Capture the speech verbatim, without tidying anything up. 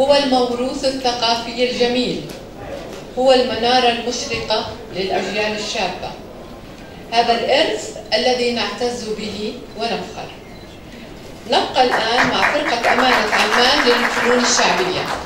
هو الموروث الثقافي الجميل، هو المنارة المشرقة للأجيال الشابة. هذا الإرث الذي نعتز به ونفخر. نبقى الآن مع فرقة أمانة عمان للفنون الشعبية.